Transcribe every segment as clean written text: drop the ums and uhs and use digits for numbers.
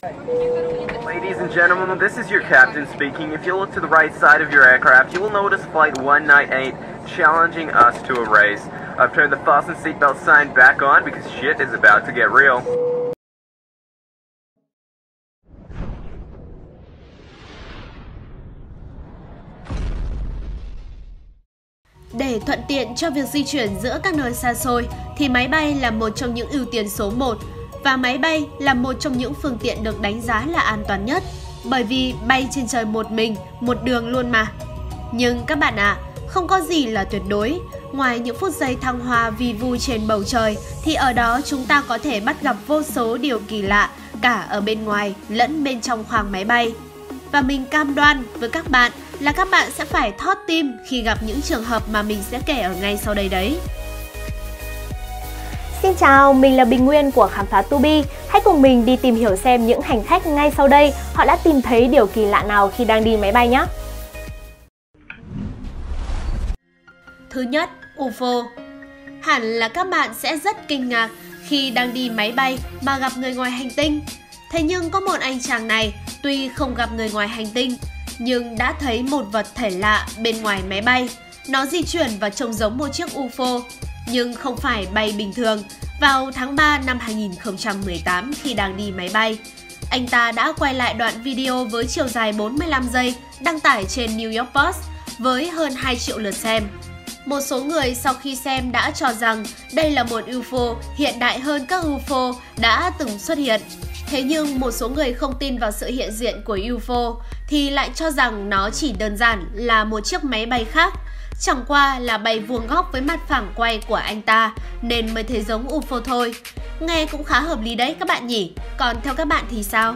Ladies and gentlemen, this is your captain speaking. If you look to the right side of your aircraft, you will notice Flight 198 challenging us to a race. I've turned the fasten seatbelt sign back on because shit is about to get real. Để thuận tiện cho việc di chuyển giữa các nơi xa xôi, thì máy bay là một trong những ưu tiên số 1. Và máy bay là một trong những phương tiện được đánh giá là an toàn nhất, bởi vì bay trên trời một mình, một đường luôn mà. Nhưng các bạn ạ, không có gì là tuyệt đối. Ngoài những phút giây thăng hoa vi vu trên bầu trời, thì ở đó chúng ta có thể bắt gặp vô số điều kỳ lạ, cả ở bên ngoài lẫn bên trong khoang máy bay. Và mình cam đoan với các bạn là các bạn sẽ phải thót tim khi gặp những trường hợp mà mình sẽ kể ở ngay sau đây đấy. Xin chào, mình là Bình Nguyên của Khám phá Tubi. Hãy cùng mình đi tìm hiểu xem những hành khách ngay sau đây họ đã tìm thấy điều kỳ lạ nào khi đang đi máy bay nhé. Thứ nhất, UFO. Hẳn là các bạn sẽ rất kinh ngạc khi đang đi máy bay mà gặp người ngoài hành tinh. Thế nhưng có một anh chàng này tuy không gặp người ngoài hành tinh nhưng đã thấy một vật thể lạ bên ngoài máy bay. Nó di chuyển và trông giống một chiếc UFO, nhưng không phải bay bình thường. Vào tháng 3 năm 2018 khi đang đi máy bay, anh ta đã quay lại đoạn video với chiều dài 45 giây đăng tải trên New York Post với hơn 2 triệu lượt xem. Một số người sau khi xem đã cho rằng đây là một UFO hiện đại hơn các UFO đã từng xuất hiện. Thế nhưng một số người không tin vào sự hiện diện của UFO thì lại cho rằng nó chỉ đơn giản là một chiếc máy bay khác, chẳng qua là bay vuông góc với mặt phẳng quay của anh ta nên mới thấy giống UFO thôi. Nghe cũng khá hợp lý đấy các bạn nhỉ? Còn theo các bạn thì sao?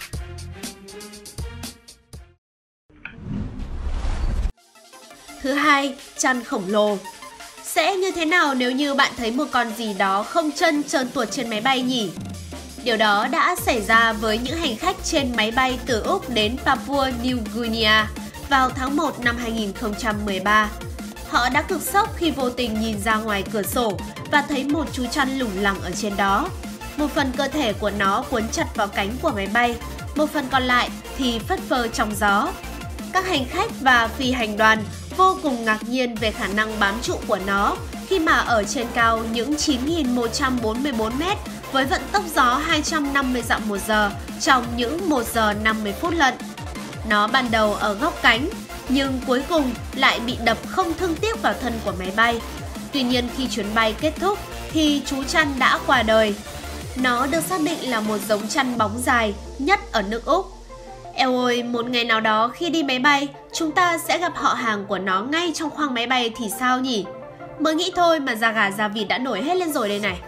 Thứ hai, chăn khổng lồ. Sẽ như thế nào nếu như bạn thấy một con gì đó không chân trơn tuột trên máy bay nhỉ? Điều đó đã xảy ra với những hành khách trên máy bay từ Úc đến Papua New Guinea vào tháng 1 năm 2013. Họ đã cực sốc khi vô tình nhìn ra ngoài cửa sổ và thấy một chú chăn lủng lẳng ở trên đó. Một phần cơ thể của nó cuốn chặt vào cánh của máy bay, một phần còn lại thì phất phơ trong gió. Các hành khách và phi hành đoàn vô cùng ngạc nhiên về khả năng bám trụ của nó khi mà ở trên cao những 9.144 mét với vận tốc gió 250 dặm một giờ trong những 1 giờ 50 phút lận. Nó ban đầu ở góc cánh, nhưng cuối cùng lại bị đập không thương tiếc vào thân của máy bay. Tuy nhiên khi chuyến bay kết thúc thì chú chăn đã qua đời. Nó được xác định là một giống chăn bóng dài nhất ở nước Úc. Eo ơi, một ngày nào đó khi đi máy bay, chúng ta sẽ gặp họ hàng của nó ngay trong khoang máy bay thì sao nhỉ? Mới nghĩ thôi mà da gà da vịt đã nổi hết lên rồi đây này.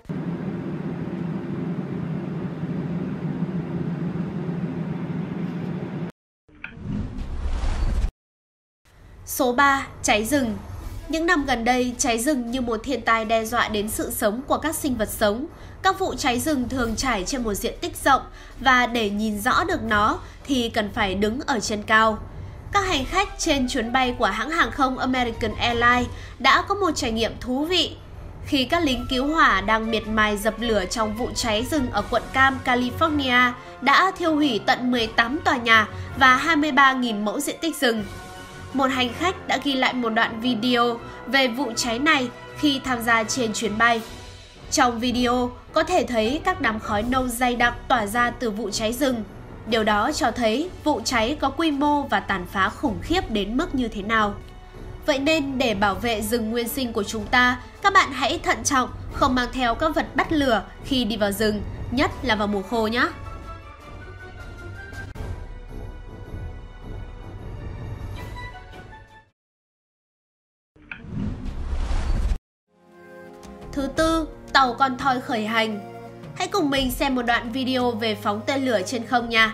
Số 3. Cháy rừng. Những năm gần đây, cháy rừng như một thiên tai đe dọa đến sự sống của các sinh vật sống. Các vụ cháy rừng thường trải trên một diện tích rộng và để nhìn rõ được nó thì cần phải đứng ở trên cao. Các hành khách trên chuyến bay của hãng hàng không American Airlines đã có một trải nghiệm thú vị. Khi các lính cứu hỏa đang miệt mài dập lửa trong vụ cháy rừng ở quận Cam, California đã thiêu hủy tận 18 tòa nhà và 23.000 mẫu diện tích rừng. Một hành khách đã ghi lại một đoạn video về vụ cháy này khi tham gia trên chuyến bay. Trong video có thể thấy các đám khói nâu dày đặc tỏa ra từ vụ cháy rừng. Điều đó cho thấy vụ cháy có quy mô và tàn phá khủng khiếp đến mức như thế nào. Vậy nên để bảo vệ rừng nguyên sinh của chúng ta, các bạn hãy thận trọng, không mang theo các vật bắt lửa khi đi vào rừng, nhất là vào mùa khô nhé. Thứ tư, tàu con thoi khởi hành. Hãy cùng mình xem một đoạn video về phóng tên lửa trên không nha.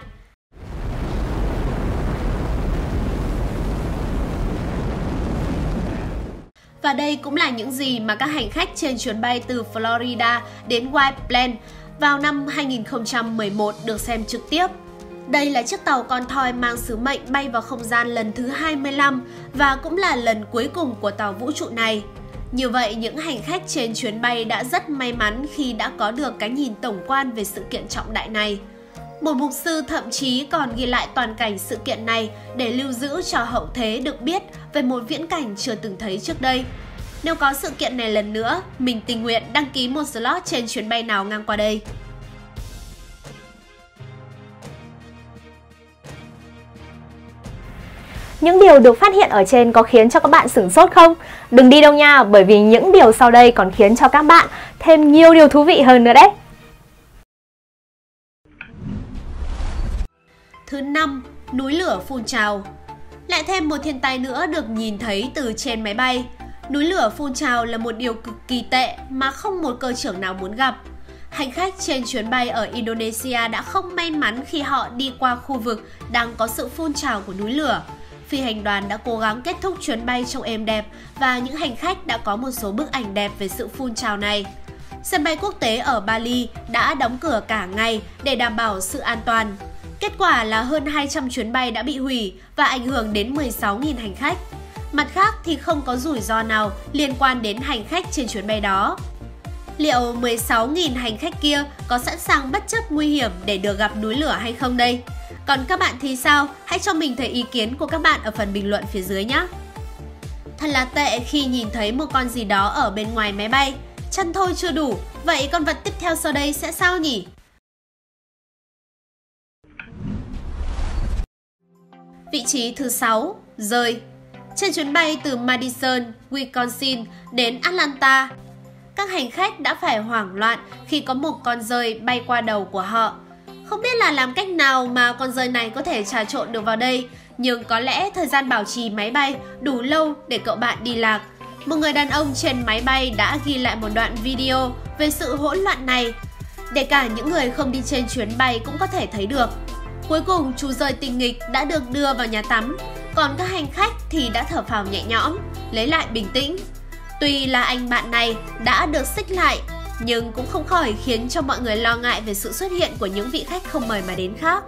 Và đây cũng là những gì mà các hành khách trên chuyến bay từ Florida đến White Plains vào năm 2011 được xem trực tiếp. Đây là chiếc tàu con thoi mang sứ mệnh bay vào không gian lần thứ 25 và cũng là lần cuối cùng của tàu vũ trụ này. Như vậy, những hành khách trên chuyến bay đã rất may mắn khi đã có được cái nhìn tổng quan về sự kiện trọng đại này. Một mục sư thậm chí còn ghi lại toàn cảnh sự kiện này để lưu giữ cho hậu thế được biết về một viễn cảnh chưa từng thấy trước đây. Nếu có sự kiện này lần nữa, mình tình nguyện đăng ký một slot trên chuyến bay nào ngang qua đây. Những điều được phát hiện ở trên có khiến cho các bạn sửng sốt không? Đừng đi đâu nha, bởi vì những điều sau đây còn khiến cho các bạn thêm nhiều điều thú vị hơn nữa đấy. Thứ 5. Núi lửa phun trào. Lại thêm một thiên tai nữa được nhìn thấy từ trên máy bay. Núi lửa phun trào là một điều cực kỳ tệ mà không một cơ trưởng nào muốn gặp. Hành khách trên chuyến bay ở Indonesia đã không may mắn khi họ đi qua khu vực đang có sự phun trào của núi lửa. Phi hành đoàn đã cố gắng kết thúc chuyến bay trong êm đẹp và những hành khách đã có một số bức ảnh đẹp về sự phun trào này. Sân bay quốc tế ở Bali đã đóng cửa cả ngày để đảm bảo sự an toàn. Kết quả là hơn 200 chuyến bay đã bị hủy và ảnh hưởng đến 16.000 hành khách. Mặt khác thì không có rủi ro nào liên quan đến hành khách trên chuyến bay đó. Liệu 16.000 hành khách kia có sẵn sàng bất chấp nguy hiểm để được gặp núi lửa hay không đây? Còn các bạn thì sao? Hãy cho mình thấy ý kiến của các bạn ở phần bình luận phía dưới nhé! Thật là tệ khi nhìn thấy một con gì đó ở bên ngoài máy bay. Chân thôi chưa đủ, vậy con vật tiếp theo sau đây sẽ sao nhỉ? Vị trí thứ 6. Rơi. Trên chuyến bay từ Madison, Wisconsin đến Atlanta, các hành khách đã phải hoảng loạn khi có một con dơi bay qua đầu của họ. Không biết là làm cách nào mà con dơi này có thể trà trộn được vào đây, nhưng có lẽ thời gian bảo trì máy bay đủ lâu để cậu bạn đi lạc. Một người đàn ông trên máy bay đã ghi lại một đoạn video về sự hỗn loạn này, để cả những người không đi trên chuyến bay cũng có thể thấy được. Cuối cùng, chú dơi tinh nghịch đã được đưa vào nhà tắm, còn các hành khách thì đã thở phào nhẹ nhõm, lấy lại bình tĩnh. Tuy là anh bạn này đã được xích lại, nhưng cũng không khỏi khiến cho mọi người lo ngại về sự xuất hiện của những vị khách không mời mà đến khác.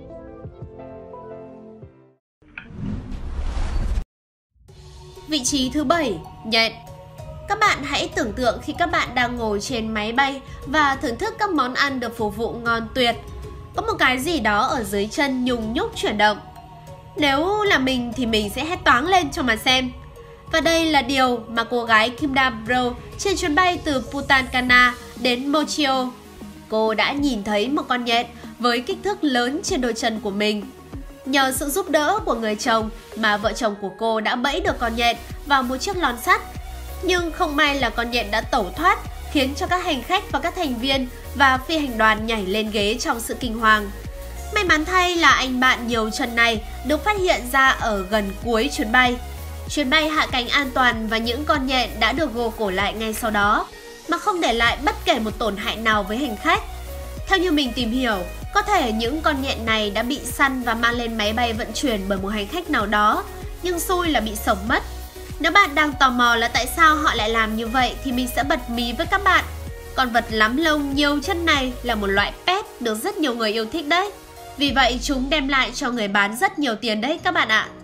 Vị trí thứ 7. Nhện. Các bạn hãy tưởng tượng khi các bạn đang ngồi trên máy bay và thưởng thức các món ăn được phục vụ ngon tuyệt. Có một cái gì đó ở dưới chân nhùng nhúc chuyển động. Nếu là mình thì mình sẽ hét toáng lên cho mà xem. Và đây là điều mà cô gái Kim Da Bro trên chuyến bay từ Putankana đến Mochio. Cô đã nhìn thấy một con nhện với kích thước lớn trên đôi chân của mình. Nhờ sự giúp đỡ của người chồng mà vợ chồng của cô đã bẫy được con nhện vào một chiếc lon sắt. Nhưng không may là con nhện đã tẩu thoát, khiến cho các hành khách và các thành viên và phi hành đoàn nhảy lên ghế trong sự kinh hoàng. May mắn thay là anh bạn nhiều chân này được phát hiện ra ở gần cuối chuyến bay. Chuyến bay hạ cánh an toàn và những con nhện đã được gô cổ lại ngay sau đó, mà không để lại bất kể một tổn hại nào với hành khách. Theo như mình tìm hiểu, có thể những con nhện này đã bị săn và mang lên máy bay vận chuyển bởi một hành khách nào đó, nhưng xui là bị sống mất. Nếu bạn đang tò mò là tại sao họ lại làm như vậy thì mình sẽ bật mí với các bạn. Con vật lắm lông nhiều chân này là một loại pet được rất nhiều người yêu thích đấy. Vì vậy chúng đem lại cho người bán rất nhiều tiền đấy các bạn ạ.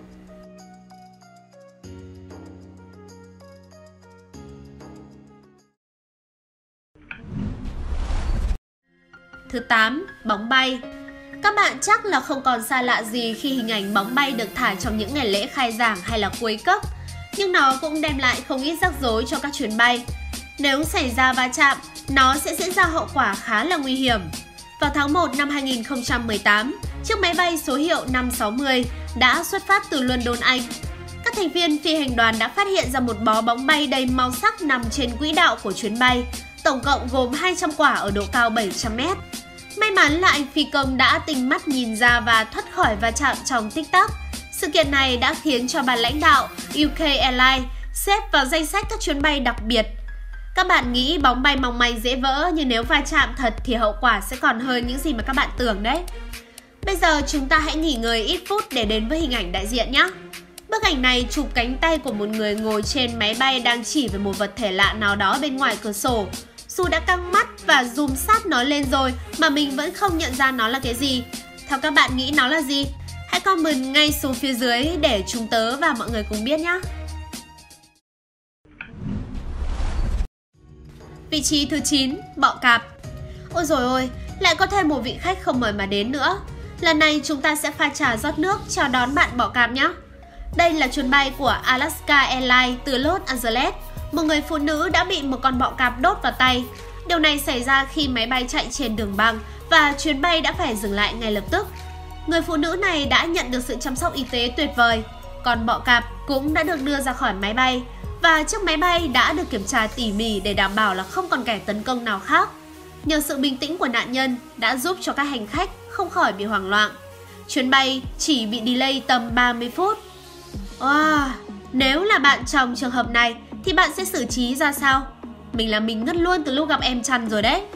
Thứ 8. Bóng bay. Các bạn chắc là không còn xa lạ gì khi hình ảnh bóng bay được thả trong những ngày lễ khai giảng hay là cuối cấp. Nhưng nó cũng đem lại không ít rắc rối cho các chuyến bay. Nếu xảy ra va chạm, nó sẽ diễn ra hậu quả khá là nguy hiểm. Vào tháng 1 năm 2018, chiếc máy bay số hiệu 560 đã xuất phát từ London, Anh. Các thành viên phi hành đoàn đã phát hiện ra một bó bóng bay đầy màu sắc nằm trên quỹ đạo của chuyến bay, tổng cộng gồm 200 quả ở độ cao 700 m. May mắn là anh phi công đã tinh mắt nhìn ra và thoát khỏi va chạm trong tích tắc. Sự kiện này đã khiến cho ban lãnh đạo UK Airlines xếp vào danh sách các chuyến bay đặc biệt. Các bạn nghĩ bóng bay mong manh dễ vỡ, nhưng nếu va chạm thật thì hậu quả sẽ còn hơn những gì mà các bạn tưởng đấy. Bây giờ chúng ta hãy nghỉ ngơi ít phút để đến với hình ảnh đại diện nhé. Bức ảnh này chụp cánh tay của một người ngồi trên máy bay đang chỉ về một vật thể lạ nào đó bên ngoài cửa sổ. Dù đã căng mắt và zoom sát nó lên rồi mà mình vẫn không nhận ra nó là cái gì. Theo các bạn nghĩ nó là gì? Hãy comment ngay xuống phía dưới để chúng tớ và mọi người cùng biết nhé. Vị trí thứ 9. Bọ cạp. Ôi dồi ôi, Lại có thêm một vị khách không mời mà đến nữa. Lần này chúng ta sẽ pha trà rót nước chào đón bạn bọ cạp nhé. Đây là chuyến bay của Alaska Airlines từ Los Angeles. Một người phụ nữ đã bị một con bọ cạp đốt vào tay. Điều này xảy ra khi máy bay chạy trên đường băng và chuyến bay đã phải dừng lại ngay lập tức. Người phụ nữ này đã nhận được sự chăm sóc y tế tuyệt vời. Con bọ cạp cũng đã được đưa ra khỏi máy bay và chiếc máy bay đã được kiểm tra tỉ mỉ để đảm bảo là không còn kẻ tấn công nào khác. Nhờ sự bình tĩnh của nạn nhân đã giúp cho các hành khách không khỏi bị hoảng loạn. Chuyến bay chỉ bị delay tầm 30 phút. Nếu là bạn trong trường hợp này thì bạn sẽ xử trí ra sao? Mình ngất luôn từ lúc gặp em Trăn rồi đấy.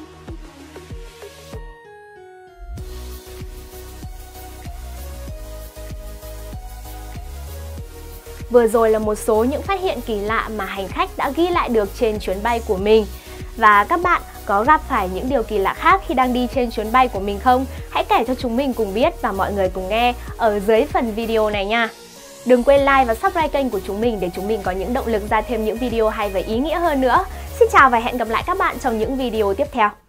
Vừa rồi là một số những phát hiện kỳ lạ mà hành khách đã ghi lại được trên chuyến bay của mình. Và các bạn có gặp phải những điều kỳ lạ khác khi đang đi trên chuyến bay của mình không? Hãy kể cho chúng mình cùng biết và mọi người cùng nghe ở dưới phần video này nha. Đừng quên like và subscribe kênh của chúng mình để chúng mình có những động lực ra thêm những video hay và ý nghĩa hơn nữa. Xin chào và hẹn gặp lại các bạn trong những video tiếp theo.